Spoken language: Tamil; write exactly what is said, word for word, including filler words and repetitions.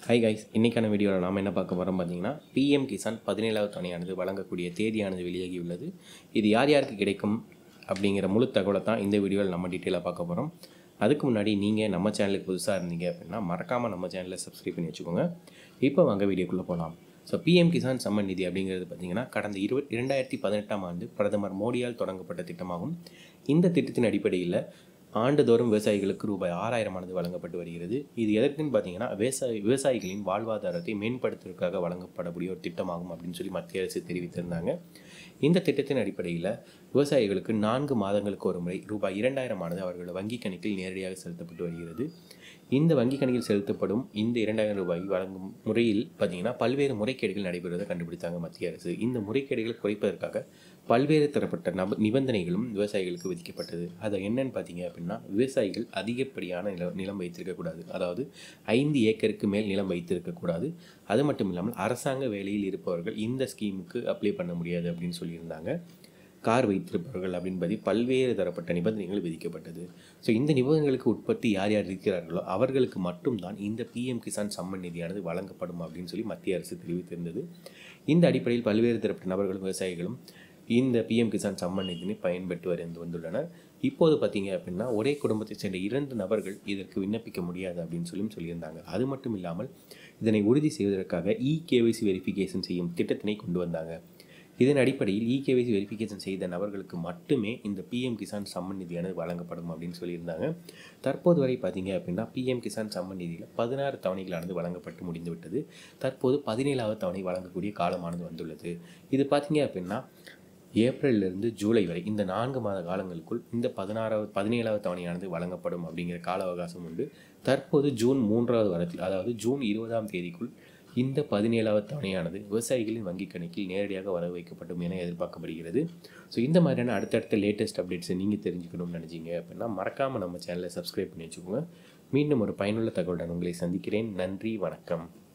ஹை கைஸ், இன்றைக்கான வீடியோவில் நாம் என்ன பார்க்க போகிறோம் பார்த்தீங்கன்னா, பிஎம் கிசான் பதினேழாவது தவணையானது வழங்கக்கூடிய தேதியானது வெளியாகி உள்ளது. இது யார் யாருக்கு கிடைக்கும் அப்படிங்கிற முழு தகவலை தான் இந்த வீடியோவில் நம்ம டீட்டெயிலாக பார்க்க போகிறோம். அதுக்கு முன்னாடி நீங்கள் நம்ம சேனலுக்கு புதுசாக இருந்தீங்க அப்படின்னா மறக்காமல் நம்ம சேனலை சப்ஸ்கிரைப் பண்ணி வச்சுக்கோங்க. இப்போ வாங்க வீடியோக்குள்ளே போகலாம். ஸோ பிஎம் கிசான் சம்மன் நிதி அப்படிங்கிறது பார்த்திங்கன்னா கடந்த இருபது இரண்டாயிரத்தி பதினெட்டாம் ஆண்டு பிரதமர் மோடியால் தொடங்கப்பட்ட திட்டமாகும். இந்த திட்டத்தின் அடிப்படையில் ஆண்டுதோறும் விவசாயிகளுக்கு ரூபாய் ஆறாயிரமானது வழங்கப்பட்டு வருகிறது. இது எதற்குன்னு பார்த்தீங்கன்னா விவசாய விவசாயிகளின் வாழ்வாதாரத்தை மேம்படுத்துவதற்காக வழங்கப்படக்கூடிய ஒரு திட்டமாகும் அப்படின்னு சொல்லி மத்திய அரசு தெரிவித்திருந்தாங்க. இந்த திட்டத்தின் அடிப்படையில் விவசாயிகளுக்கு நான்கு மாதங்களுக்கு ஒரு முறை ரூபாய் இரண்டாயிரமானது அவர்களோட வங்கி கணக்கில் நேரடியாக செலுத்தப்பட்டு வருகிறது. இந்த வங்கி கணக்கில் செலுத்தப்படும் இந்த இரண்டாயிரம் ரூபாய் வழங்கும் முறையில் பார்த்தீங்கன்னா பல்வேறு முறைகேடுகள் நடைபெறுவதை கண்டுபிடித்தாங்க மத்திய அரசு. இந்த முறைகேடுகளை குறைப்பதற்காக பல்வேறு தரப்பட்ட நப நிபந்தனைகளும் விவசாயிகளுக்கு விதிக்கப்பட்டது. அதை என்னன்னு பார்த்தீங்க அப்படின்னா, விவசாயிகள் அதிகப்படியான நில நிலம் வைத்திருக்கக்கூடாது, அதாவது ஐந்து ஏக்கருக்கு மேல் நிலம் வைத்திருக்கக்கூடாது. அது மட்டும் இல்லாமல் அரசாங்க வேலையில் இருப்பவர்கள் இந்த ஸ்கீமுக்கு அப்ளை பண்ண முடியாது அப்படின்னு சொல்லியிருந்தாங்க. கார் வைத்திருப்பவர்கள் அப்படின்படி பல்வேறு தரப்பட்ட நிபந்தனைகள் விதிக்கப்பட்டது. ஸோ இந்த நிபந்தனைகளுக்கு உட்பட்டு யார் யார் இருக்கிறார்களோ அவர்களுக்கு மட்டும்தான் இந்த பிஎம் கிசான் சம்மன் நிதியானது வழங்கப்படும் அப்படின்னு சொல்லி மத்திய அரசு தெரிவித்திருந்தது. இந்த அடிப்படையில் பல்வேறு தரப்பட்ட நபர்களும் விவசாயிகளும் இந்த பிஎம் கிசான் சம்மன் நிதியை பயன்பெற்று வருந்து வந்துள்ளனர். இப்போது பார்த்தீங்க அப்படின்னா ஒரே குடும்பத்தை சேர்ந்த இரண்டு நபர்கள் இதற்கு விண்ணப்பிக்க முடியாது அப்படின்னு சொல்லியும் சொல்லியிருந்தாங்க. அது மட்டும் இல்லாமல் இதனை உறுதி செய்வதற்காக இகேஒய்சி வெரிஃபிகேஷன் செய்யும் திட்டத்தினை கொண்டு வந்தாங்க. இதன் அடிப்படையில் இகேஒய்சி வெரிஃபிகேஷன் செய்த நபர்களுக்கு மட்டுமே இந்த பிஎம் கிசான் சம்மன் நிதியானது வழங்கப்படும் அப்படின்னு சொல்லியிருந்தாங்க. தற்போது வரை பார்த்தீங்க அப்படின்னா பிஎம் கிசான் சம்மன் நிதியில் பதினாறு தவணைகளானது வழங்கப்பட்டு முடிந்துவிட்டது. தற்போது பதினேழாவது தவணை வழங்கக்கூடிய காலமானது வந்துள்ளது. இது பார்த்தீங்க அப்படின்னா ஏப்ரலிலிருந்து ஜூலை வரை இந்த நான்கு மாத காலங்களுக்குள் இந்த பதினாறாவது பதினேழாவது தவணையானது வழங்கப்படும் அப்படிங்கிற கால அவகாசம் உண்டு. தற்போது ஜூன் மூன்றாவது வாரத்தில், அதாவது ஜூன் இருபதாம் தேதிக்குள் இந்த பதினேழாவது தவணையானது விவசாயிகளின் வங்கி கணக்கில் நேரடியாக வர வைக்கப்படும் என எதிர்பார்க்கப்படுகிறது. ஸோ இந்த மாதிரியான அடுத்தடுத்த லேட்டஸ்ட் அப்டேட்ஸை நீங்கள் தெரிஞ்சுக்கணும்னு நினச்சிங்க அப்படின்னா மறக்காமல் நம்ம சேனலை சப்ஸ்கிரைப் பண்ணி வச்சுக்கோங்க. மீண்டும் ஒரு பயனுள்ள தகவலுடன் உங்களை சந்திக்கிறேன். நன்றி, வணக்கம்.